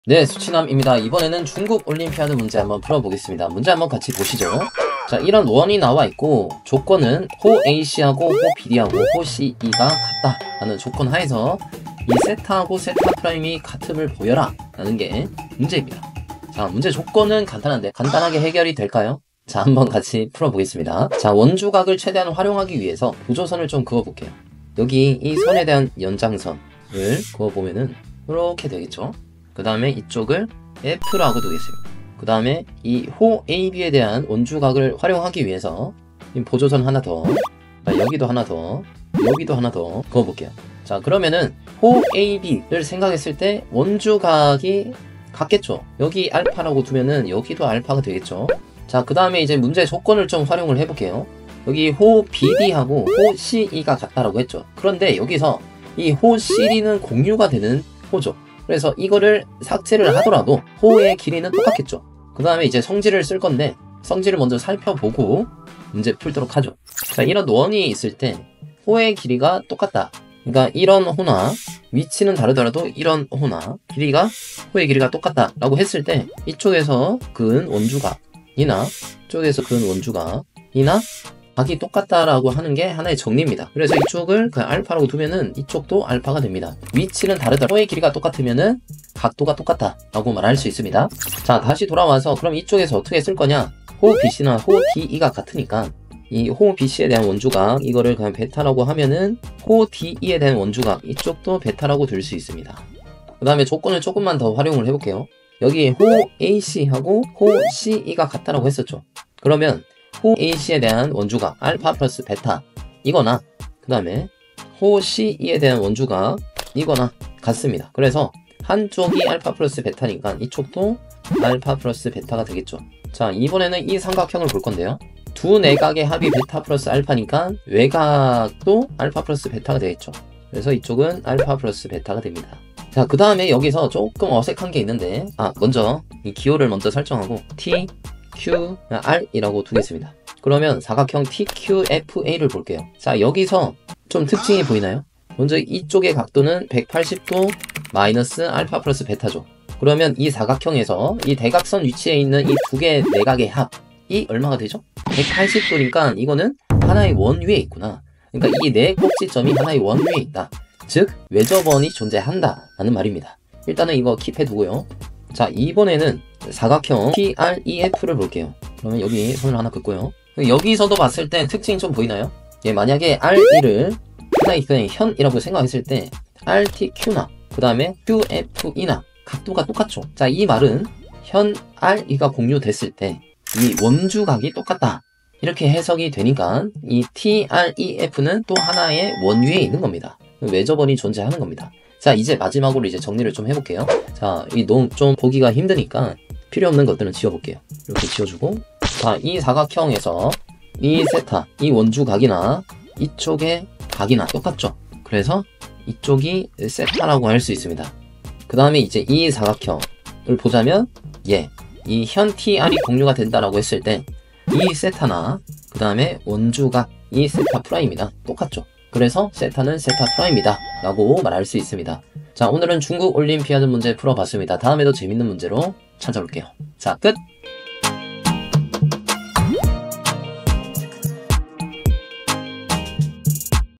네, 수치남입니다. 이번에는 중국 올림피아드 문제 한번 풀어보겠습니다. 문제 한번 같이 보시죠. 자, 이런 원이 나와 있고 조건은 호 A씨하고 호 BD하고 호 CE가 같다 라는 조건 하에서 이 세타하고 세타 프라임이 같음을 보여라 라는 게 문제입니다. 자, 문제 조건은 간단한데 간단하게 해결이 될까요? 자, 한번 같이 풀어보겠습니다. 자, 원주각을 최대한 활용하기 위해서 보조선을 좀 그어볼게요. 여기 이 선에 대한 연장선을 그어보면은 이렇게 되겠죠. 그 다음에 이쪽을 F라고 두겠습니다. 그 다음에 이 호 AB에 대한 원주각을 활용하기 위해서 보조선 하나 더, 여기도 하나 더, 여기도 하나 더 그어볼게요. 자, 그러면은 호 AB를 생각했을 때 원주각이 같겠죠. 여기 알파라고 두면은 여기도 알파가 되겠죠. 자, 그 다음에 이제 문제 조건을 좀 활용을 해볼게요. 여기 호 BD하고 호 CE가 같다라고 했죠. 그런데 여기서 이 호 CD는 공유가 되는 호죠. 그래서 이거를 삭제를 하더라도 호의 길이는 똑같겠죠. 그 다음에 이제 성질을 쓸 건데 성질을 먼저 살펴보고 문제 풀도록 하죠. 자, 이런 원이 있을 때 호의 길이가 똑같다. 그러니까 이런 호나 위치는 다르더라도 이런 호나 길이가 호의 길이가 똑같다 라고 했을 때 이쪽에서 그은 원주각이나 이쪽에서 그은 원주각이나 각이 똑같다라고 하는 게 하나의 정리입니다. 그래서 이쪽을 그냥 알파라고 두면은 이쪽도 알파가 됩니다. 위치는 다르더라도 호의 길이가 똑같으면은 각도가 똑같다라고 말할 수 있습니다. 자, 다시 돌아와서 그럼 이쪽에서 어떻게 쓸 거냐? 호 BC나 호 DE가 같으니까 이 호 BC에 대한 원주각 이거를 그냥 베타라고 하면은 호 DE에 대한 원주각 이쪽도 베타라고 둘 수 있습니다. 그 다음에 조건을 조금만 더 활용을 해볼게요. 여기 호 AC하고 호 CE가 같다라고 했었죠. 그러면 호 AC에 대한 원주각 알파 플러스 베타 이거나 그 다음에 호 CE에 대한 원주각 이거나 같습니다. 그래서 한쪽이 알파 플러스 베타니까 이쪽도 알파 플러스 베타가 되겠죠. 자, 이번에는 이 삼각형을 볼 건데요. 두 내각의 합이 베타 플러스 알파니까 외곽도 알파 플러스 베타가 되겠죠. 그래서 이쪽은 알파 플러스 베타가 됩니다. 자, 그 다음에 여기서 조금 어색한 게 있는데 먼저 이 기호를 먼저 설정하고 T, Q, R이라고 두겠습니다. 그러면 사각형 TQFA를 볼게요. 자, 여기서 좀 특징이 보이나요? 먼저 이쪽의 각도는 180도 마이너스 알파 플러스 베타죠. 그러면 이 사각형에서 이 대각선 위치에 있는 이 두 개의 내각의 합이 얼마가 되죠? 180도니까 이거는 하나의 원 위에 있구나. 그러니까 이 네 꼭지점이 하나의 원 위에 있다. 즉 외접원이 존재한다 라는 말입니다. 일단은 이거 킵해 두고요. 자, 이번에는 사각형 TREF를 볼게요. 그러면 여기 선을 하나 긋고요. 여기서도 봤을 때 특징이 좀 보이나요? 만약에 R1을 하나의 그냥 현이라고 생각했을 때 RTQ나 그 다음에 QFE나 각도가 똑같죠. 자, 이 말은 현 RE가 공유됐을 때 이 원주각이 똑같다 이렇게 해석이 되니까 이 TREF는 또 하나의 원 위에 있는 겁니다. 외접원이 존재하는 겁니다. 자, 이제 마지막으로 이제 정리를 좀 해볼게요. 자, 이 너무 좀 보기가 힘드니까 필요 없는 것들은 지워볼게요. 이렇게 지워주고, 자, 이 사각형에서 이 세타, 이 원주각이나 이쪽의 각이나 똑같죠. 그래서 이쪽이 세타라고 할 수 있습니다. 그 다음에 이제 이 사각형을 보자면 이 현 TR이 공유가 된다라고 했을 때 이 세타나 그 다음에 원주각 이 세타 프라임이나 똑같죠. 그래서 세타는 세타 프라임이다 라고 말할 수 있습니다. 자, 오늘은 중국 올림피아드 문제 풀어봤습니다. 다음에도 재밌는 문제로 찾아올게요. 자, 끝!